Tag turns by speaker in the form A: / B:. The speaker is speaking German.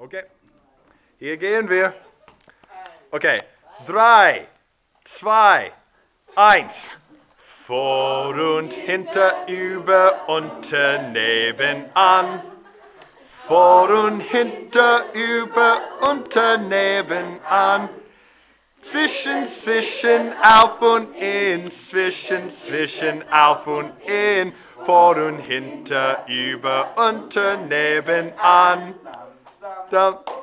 A: Okay, hier gehen wir. Okay, 3, 2, 1. Vor und hinter, über, unter, nebenan. Vor und hinter, über, unter, nebenan. Zwischen, zwischen, auf und in. Zwischen, zwischen, auf und in. Vor und hinter, über, unter, nebenan.